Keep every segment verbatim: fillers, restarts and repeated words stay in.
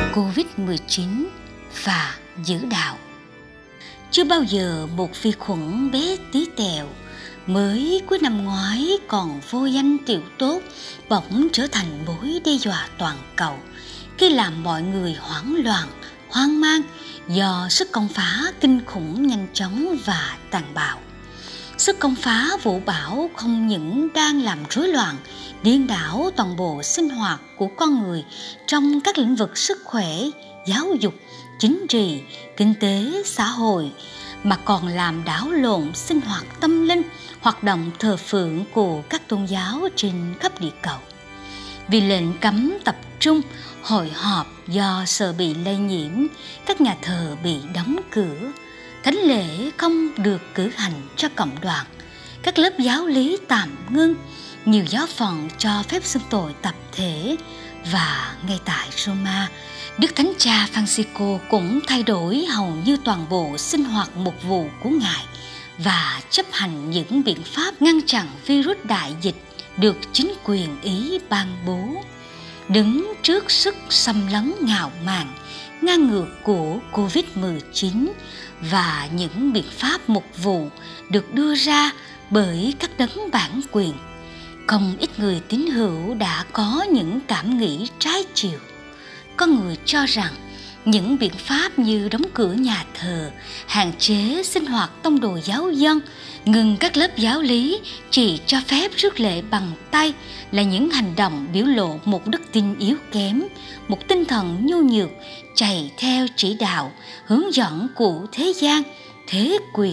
Covid mười chín và giữ đạo. Chưa bao giờ một vi khuẩn bé tí tẹo mới cuối năm ngoái còn vô danh tiểu tốt bỗng trở thành mối đe dọa toàn cầu khi làm mọi người hoảng loạn, hoang mang do sức công phá kinh khủng nhanh chóng và tàn bạo. Sức công phá vũ bão không những đang làm rối loạn, điên đảo toàn bộ sinh hoạt của con người trong các lĩnh vực sức khỏe, giáo dục, chính trị, kinh tế, xã hội, mà còn làm đảo lộn sinh hoạt tâm linh, hoạt động thờ phượng của các tôn giáo trên khắp địa cầu. Vì lệnh cấm tập trung, hội họp do sợ bị lây nhiễm, các nhà thờ bị đóng cửa, thánh lễ không được cử hành cho cộng đoàn, các lớp giáo lý tạm ngưng, nhiều giáo phận cho phép xưng tội tập thể, và ngay tại Roma, Đức Thánh Cha Francisco cũng thay đổi hầu như toàn bộ sinh hoạt mục vụ của Ngài và chấp hành những biện pháp ngăn chặn virus đại dịch được chính quyền Ý ban bố. Đứng trước sức xâm lấn ngạo mạn, ngang ngược của Covid mười chín và những biện pháp mục vụ được đưa ra bởi các đấng bản quyền, không ít người tín hữu đã có những cảm nghĩ trái chiều. Có người cho rằng những biện pháp như đóng cửa nhà thờ, hạn chế sinh hoạt tông đồ giáo dân, ngừng các lớp giáo lý, chỉ cho phép rước lễ bằng tay là những hành động biểu lộ một đức tin yếu kém, một tinh thần nhu nhược, chạy theo chỉ đạo, hướng dẫn của thế gian, thế quyền,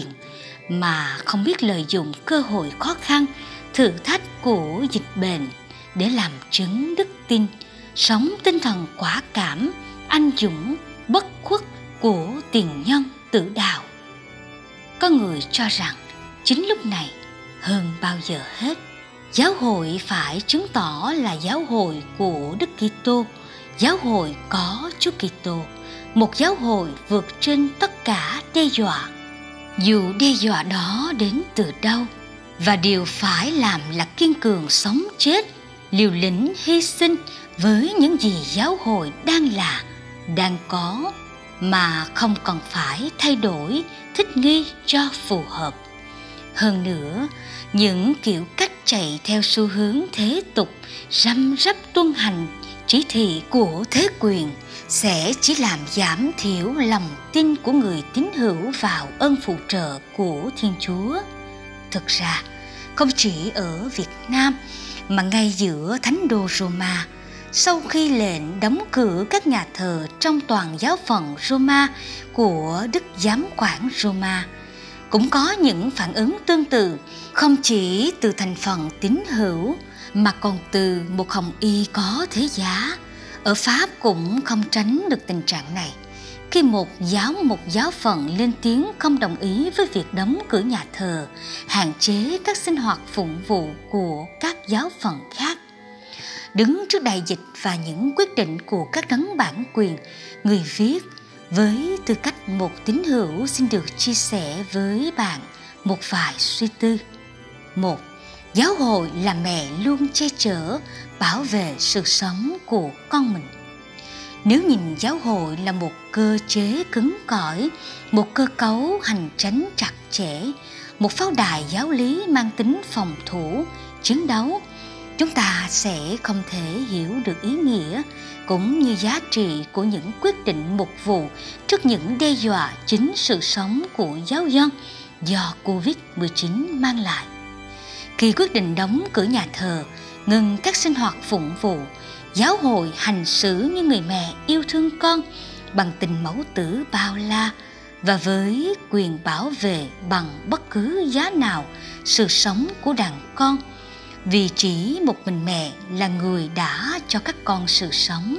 mà không biết lợi dụng cơ hội khó khăn, thử thách của dịch bệnh để làm chứng đức tin, sống tinh thần quả cảm, anh dũng, bất khuất của tiền nhân tử đạo. Có người cho rằng chính lúc này hơn bao giờ hết, giáo hội phải chứng tỏ là giáo hội của Đức Kitô, giáo hội có Chúa Kitô, một giáo hội vượt trên tất cả đe dọa, dù đe dọa đó đến từ đâu. Và điều phải làm là kiên cường sống chết, liều lĩnh hy sinh với những gì giáo hội đang là, đang có, mà không cần phải thay đổi, thích nghi cho phù hợp. Hơn nữa, những kiểu cách chạy theo xu hướng thế tục, răm rắp tuân hành chỉ thị của thế quyền sẽ chỉ làm giảm thiểu lòng tin của người tín hữu vào ơn phù trợ của Thiên Chúa. Thực ra, không chỉ ở Việt Nam mà ngay giữa thánh đô Roma, sau khi lệnh đóng cửa các nhà thờ trong toàn giáo phận Roma của Đức Giám quản Roma, cũng có những phản ứng tương tự, không chỉ từ thành phần tín hữu mà còn từ một hồng y có thế giá. Ở Pháp cũng không tránh được tình trạng này, khi một giáo mục giáo phận lên tiếng không đồng ý với việc đóng cửa nhà thờ, hạn chế các sinh hoạt phụng vụ của các giáo phận khác. Đứng trước đại dịch và những quyết định của các đấng bản quyền, người viết với tư cách một tín hữu xin được chia sẻ với bạn một vài suy tư. Một, giáo hội là mẹ luôn che chở, bảo vệ sự sống của con mình. Nếu nhìn giáo hội là một cơ chế cứng cỏi, một cơ cấu hành chánh chặt chẽ, một pháo đài giáo lý mang tính phòng thủ, chiến đấu, chúng ta sẽ không thể hiểu được ý nghĩa cũng như giá trị của những quyết định mục vụ trước những đe dọa chính sự sống của giáo dân do Covid mười chín mang lại. Khi quyết định đóng cửa nhà thờ, ngừng các sinh hoạt phụng vụ, giáo hội hành xử như người mẹ yêu thương con bằng tình mẫu tử bao la và với quyền bảo vệ bằng bất cứ giá nào sự sống của đàn con, vì chỉ một mình mẹ là người đã cho các con sự sống.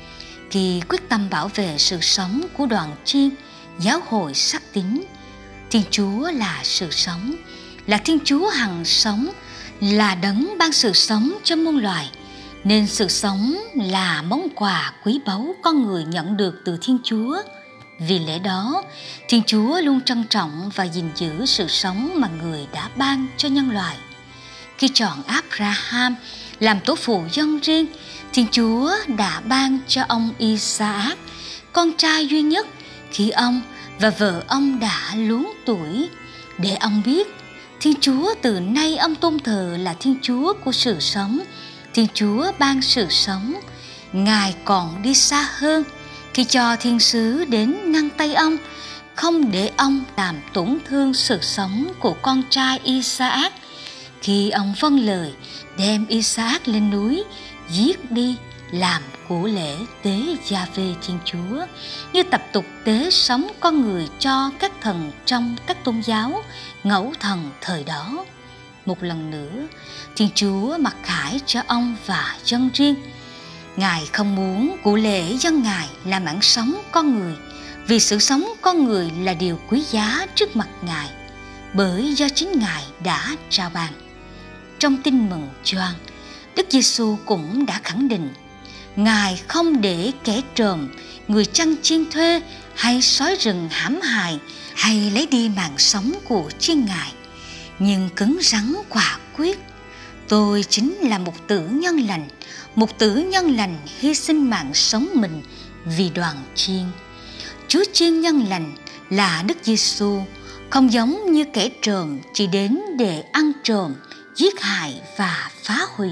Khi quyết tâm bảo vệ sự sống của đoàn chiên, giáo hội xác tín Thiên Chúa là sự sống, là Thiên Chúa hằng sống, là đấng ban sự sống cho muôn loài, nên sự sống là món quà quý báu con người nhận được từ Thiên Chúa. Vì lẽ đó, Thiên Chúa luôn trân trọng và gìn giữ sự sống mà người đã ban cho nhân loại. Khi chọn Abraham làm tổ phụ dân riêng, Thiên Chúa đã ban cho ông Isaac, con trai duy nhất, khi ông và vợ ông đã luống tuổi, để ông biết Thiên Chúa từ nay ông tôn thờ là Thiên Chúa của sự sống. Thiên Chúa ban sự sống. Ngài còn đi xa hơn khi cho thiên sứ đến nâng tay ông, không để ông làm tổn thương sự sống của con trai Isaac. Khi ông vâng lời đem Isaac lên núi, giết đi làm của lễ tế Gia-vê Thiên Chúa, như tập tục tế sống con người cho các thần trong các tôn giáo ngẫu thần thời đó. Một lần nữa, Thiên Chúa mặc khải cho ông và dân riêng. Ngài không muốn của lễ dân Ngài là mạng sống con người, vì sự sống con người là điều quý giá trước mặt Ngài, bởi do chính Ngài đã trao ban. Trong Tin Mừng Gioan, Đức Giêsu cũng đã khẳng định Ngài không để kẻ trộm, người chăn chiên thuê hay sói rừng hãm hại hay lấy đi mạng sống của chiên Ngài, nhưng cứng rắn quả quyết: tôi chính là một tử nhân lành, một tử nhân lành hy sinh mạng sống mình vì đoàn chiên. Chúa chiên nhân lành là Đức Giêsu, không giống như kẻ trộm chỉ đến để ăn trộm, giết hại và phá hủy,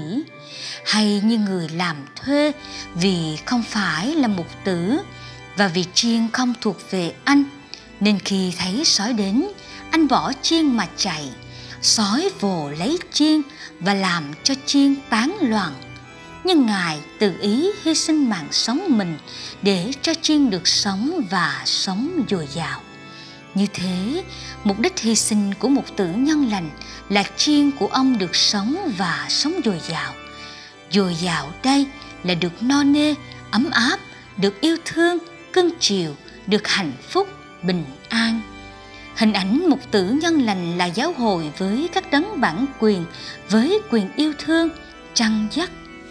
hay như người làm thuê vì không phải là mục tử và vì chiên không thuộc về anh, nên khi thấy sói đến, anh bỏ chiên mà chạy. Sói vồ lấy chiên và làm cho chiên tán loạn. Nhưng Ngài tự ý hy sinh mạng sống mình để cho chiên được sống và sống dồi dào. Như thế, mục đích hy sinh của một tử nhân lành là chiên của ông được sống và sống dồi dào. Dồi dào đây là được no nê, ấm áp, được yêu thương, cưng chiều, được hạnh phúc, bình an. Hình ảnh một tử nhân lành là giáo hội với các đấng bản quyền, với quyền yêu thương, chăn dắt.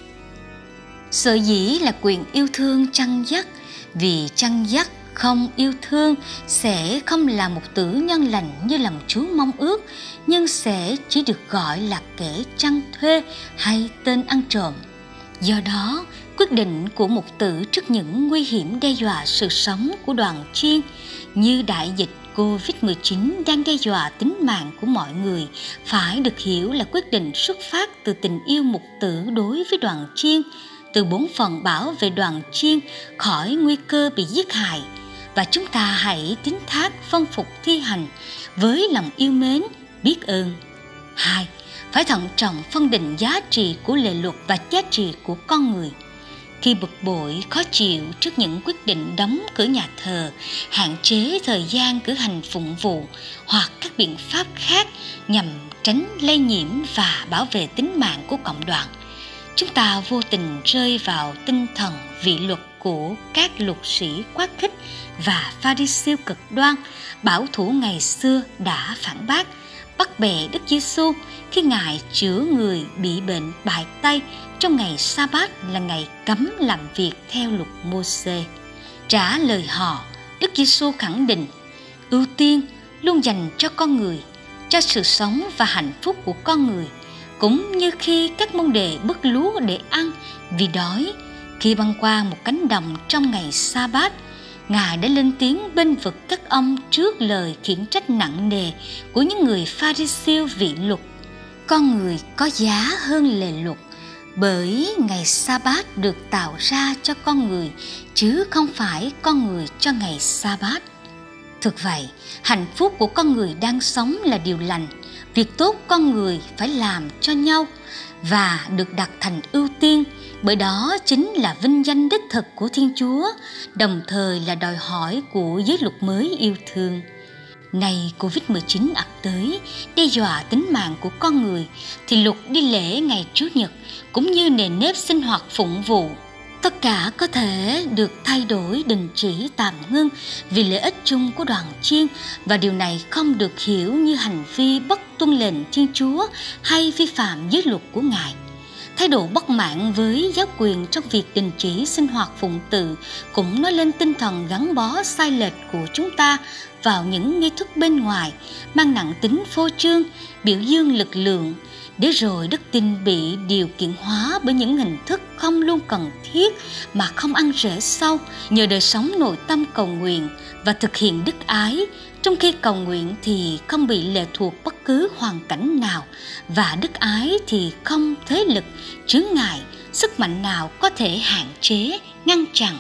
Sở dĩ là quyền yêu thương chăn dắt, vì chăn dắt không yêu thương sẽ không là một tử nhân lành như lòng Chúa mong ước, nhưng sẽ chỉ được gọi là kẻ chăn thuê hay tên ăn trộm. Do đó, quyết định của mục tử trước những nguy hiểm đe dọa sự sống của đoàn chiên như đại dịch covid mười chín đang đe dọa tính mạng của mọi người phải được hiểu là quyết định xuất phát từ tình yêu mục tử đối với đoàn chiên, từ bổn phận bảo vệ đoàn chiên khỏi nguy cơ bị giết hại. Và chúng ta hãy tín thác vâng phục thi hành với lòng yêu mến, biết ơn. Hai, phải thận trọng phân định giá trị của lề luật và giá trị của con người. Khi bực bội, khó chịu trước những quyết định đóng cửa nhà thờ, hạn chế thời gian cử hành phụng vụ hoặc các biện pháp khác nhằm tránh lây nhiễm và bảo vệ tính mạng của cộng đoàn, chúng ta vô tình rơi vào tinh thần vị luật của các luật sĩ quá khích và Pha-ri-siêu cực đoan bảo thủ ngày xưa đã phản bác, bắt bẻ Đức Giêsu khi Ngài chữa người bị bệnh bại tay trong ngày Sa-bát là ngày cấm làm việc theo luật Mô-sê. Trả lời họ, Đức Giêsu khẳng định ưu tiên luôn dành cho con người, cho sự sống và hạnh phúc của con người, cũng như khi các môn đệ bứt lúa để ăn vì đói. Khi băng qua một cánh đồng trong ngày Sa-bát, Ngài đã lên tiếng bênh vực các ông trước lời khiển trách nặng nề của những người Pha-ri-siêu vị luật. Con người có giá hơn lề luật, bởi ngày Sa-bát được tạo ra cho con người, chứ không phải con người cho ngày Sa-bát. Thực vậy, hạnh phúc của con người đang sống là điều lành. Việc tốt con người phải làm cho nhau và được đặt thành ưu tiên, bởi đó chính là vinh danh đích thực của Thiên Chúa, đồng thời là đòi hỏi của giới luật mới yêu thương. Nay covid mười chín ập tới, đe dọa tính mạng của con người, thì luật đi lễ ngày Chủ nhật cũng như nền nếp sinh hoạt phụng vụ, tất cả có thể được thay đổi, đình chỉ, tạm ngưng vì lợi ích chung của đoàn chiên, và điều này không được hiểu như hành vi bất tuân lệnh Thiên Chúa hay vi phạm giới luật của Ngài. Thái độ bất mãn với giáo quyền trong việc đình chỉ sinh hoạt phụng tự cũng nói lên tinh thần gắn bó sai lệch của chúng ta vào những nghi thức bên ngoài, mang nặng tính phô trương, biểu dương lực lượng. để rồi đức tin bị điều kiện hóa bởi những hình thức không luôn cần thiết mà không ăn rễ sâu, nhờ đời sống nội tâm cầu nguyện và thực hiện đức ái. Trong khi cầu nguyện thì không bị lệ thuộc bất cứ hoàn cảnh nào, và đức ái thì không thế lực, chướng ngại, sức mạnh nào có thể hạn chế, ngăn chặn.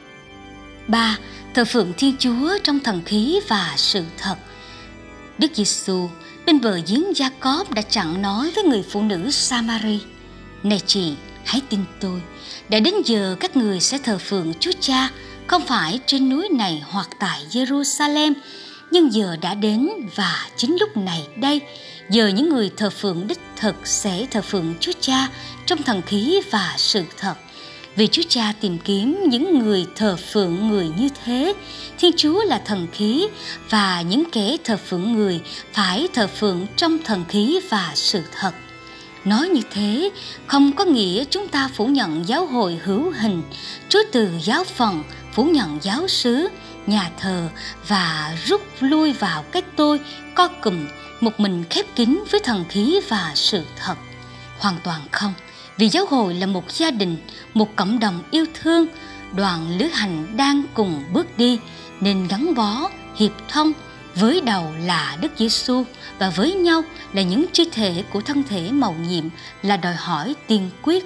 ba. Thờ phượng Thiên Chúa trong thần khí và sự thật. Đức Giêsu bên bờ giếng Gia-cốp đã chặn nói với người phụ nữ Sa-ma-ri: "Này chị, hãy tin tôi, đã đến giờ các người sẽ thờ phượng Chúa Cha, không phải trên núi này hoặc tại Jerusalem, nhưng giờ đã đến và chính lúc này đây, giờ những người thờ phượng đích thực sẽ thờ phượng Chúa Cha trong thần khí và sự thật. Vì Chúa Cha tìm kiếm những người thờ phượng người như thế. Thiên Chúa là thần khí, và những kẻ thờ phượng người phải thờ phượng trong thần khí và sự thật." Nói như thế không có nghĩa chúng ta phủ nhận giáo hội hữu hình, chối từ giáo phận, phủ nhận giáo xứ, nhà thờ và rút lui vào cái tôi co cụm, một mình khép kín với thần khí và sự thật. Hoàn toàn không, vì giáo hội là một gia đình, một cộng đồng yêu thương, đoàn lữ hành đang cùng bước đi, nên gắn bó, hiệp thông, với đầu là Đức Giêsu và với nhau là những chi thể của thân thể mầu nhiệm là đòi hỏi tiên quyết.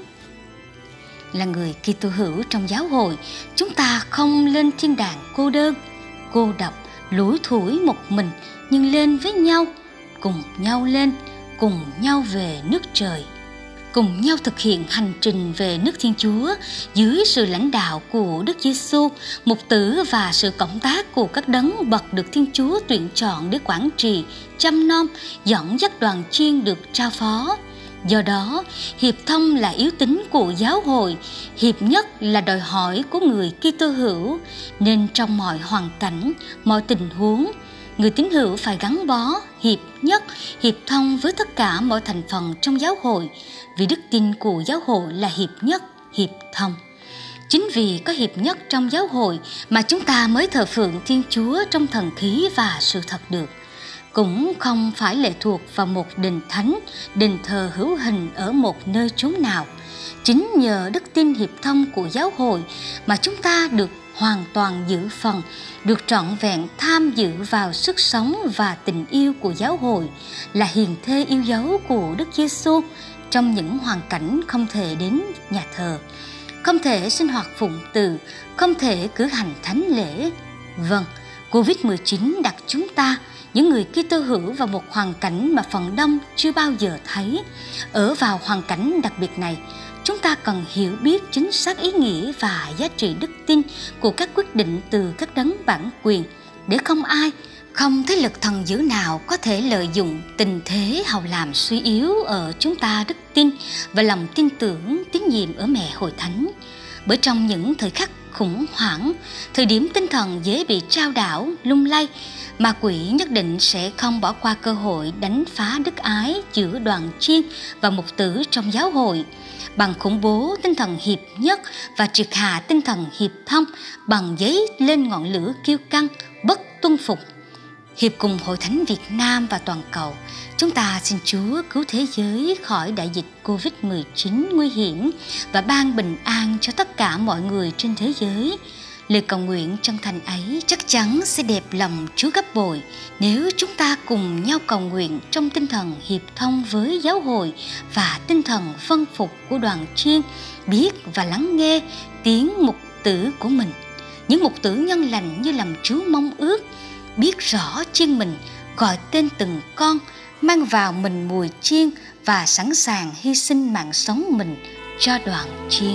Là người Kitô hữu trong giáo hội, chúng ta không lên thiên đàng cô đơn, cô độc, lủi thủi một mình, nhưng lên với nhau, cùng nhau lên, cùng nhau về nước trời, cùng nhau thực hiện hành trình về nước Thiên Chúa dưới sự lãnh đạo của Đức Giêsu, mục tử và sự cộng tác của các đấng bậc được Thiên Chúa tuyển chọn để quản trị, chăm nom, dẫn dắt đoàn chiên được trao phó. Do đó, hiệp thông là yếu tính của giáo hội, hiệp nhất là đòi hỏi của người Kitô hữu, nên trong mọi hoàn cảnh, mọi tình huống, người tín hữu phải gắn bó, hiệp nhất, hiệp thông với tất cả mọi thành phần trong giáo hội, vì đức tin của giáo hội là hiệp nhất, hiệp thông. Chính vì có hiệp nhất trong giáo hội mà chúng ta mới thờ phượng Thiên Chúa trong thần khí và sự thật được. Cũng không phải lệ thuộc vào một đền thánh, đền thờ hữu hình ở một nơi chốn nào. Chính nhờ đức tin hiệp thông của giáo hội mà chúng ta được hoàn toàn dự phần, được trọn vẹn tham dự vào sức sống và tình yêu của giáo hội, là hiền thê yêu dấu của Đức Giêsu trong những hoàn cảnh không thể đến nhà thờ, không thể sinh hoạt phụng từ, không thể cử hành thánh lễ. Vâng, Covid mười chín đặt chúng ta, những người Kitô hữu, vào một hoàn cảnh mà phần đông chưa bao giờ thấy. Ở vào hoàn cảnh đặc biệt này, chúng ta cần hiểu biết chính xác ý nghĩa và giá trị đức tin của các quyết định từ các đấng bản quyền, để không ai, không thế lực thần dữ nào có thể lợi dụng tình thế hòng làm suy yếu ở chúng ta đức tin và lòng tin tưởng, tín nhiệm ở mẹ Hội Thánh. Bởi trong những thời khắc khủng hoảng, thời điểm tinh thần dễ bị trao đảo, lung lay, ma quỷ nhất định sẽ không bỏ qua cơ hội đánh phá đức ái giữa đoàn chiên và mục tử trong giáo hội, bằng khủng bố tinh thần hiệp nhất và triệt hạ tinh thần hiệp thông bằng giấy lên ngọn lửa kiêu căng, bất tuân phục. Hiệp cùng Hội Thánh Việt Nam và toàn cầu, chúng ta xin Chúa cứu thế giới khỏi đại dịch Covid mười chín nguy hiểm và ban bình an cho tất cả mọi người trên thế giới. Lời cầu nguyện chân thành ấy chắc chắn sẽ đẹp lòng Chúa gấp bội nếu chúng ta cùng nhau cầu nguyện trong tinh thần hiệp thông với giáo hội và tinh thần phân phục của đoàn chiên, biết và lắng nghe tiếng mục tử của mình. Những mục tử nhân lành như làm Chúa mong ước, biết rõ chiên mình, gọi tên từng con, mang vào mình mùi chiên và sẵn sàng hy sinh mạng sống mình cho đoàn chiên.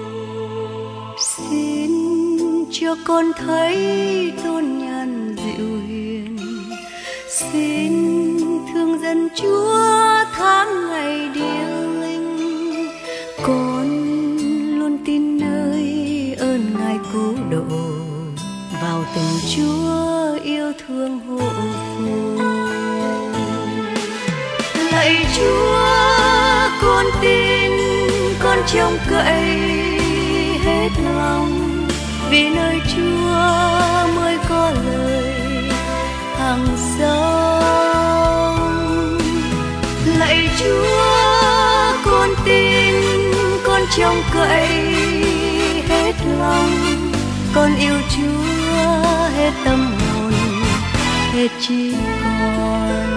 Xin cho con thấy tôn nhân dịu hiền, xin thương dân Chúa tháng ngày điêu linh. Con luôn tin nơi ơn Ngài cứu độ, vào tình Chúa yêu thương hộ phù. Lạy Chúa, con tin, con trông cậy hết lòng, vì nơi Chúa mới có lời hằng sống. Lạy Chúa, trông cậy hết lòng. Con yêu Chúa hết tâm hồn, hết trí con.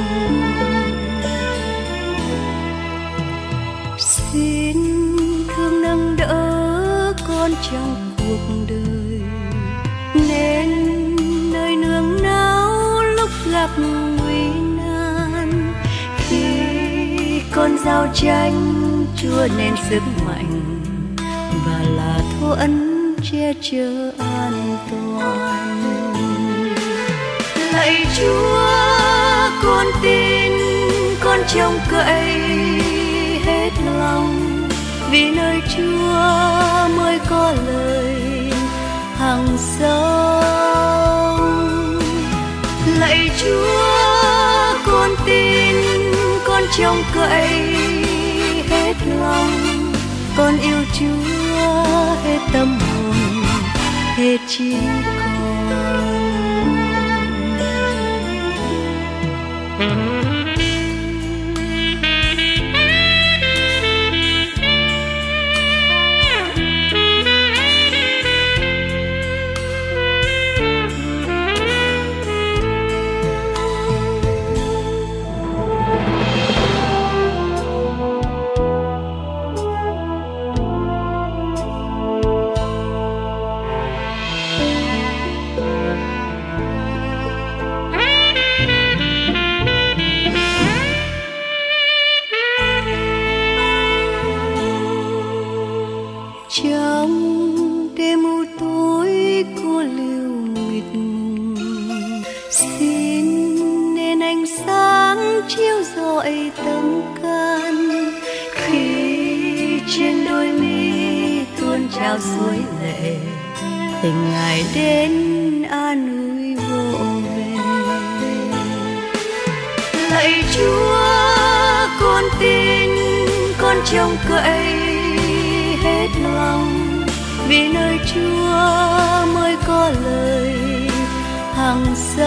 Xin thương nâng đỡ con trong cuộc đời, nên nơi nương náu lúc gặp nguy nan. Khi con giao tranh, Chúa nên sức mạnh và là thuẫn che chở an toàn. Lạy Chúa, con tin, con trông cậy hết lòng, vì nơi Chúa mới có lời hằng sống. Lạy Chúa, con tin, con trông cậy hết lòng, con yêu Chúa hết tâm hồn, hết trí con. Trong đêm u tối cô liêu mịt mùng, xin nên ánh sáng chiếu rọi tâm can. Khi trên đôi mi tuôn trào suối lệ, tình Ngài đến an ủi vô về. Lạy Chúa, con tin, con trông cậy hết lòng, vì nơi Chúa mới có lời hằng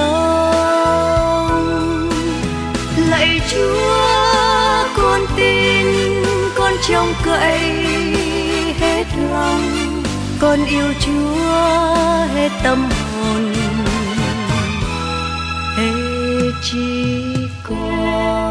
sống. Lạy Chúa, con tin, con trông cậy hết lòng, con yêu Chúa hết tâm hồn, hết trí con.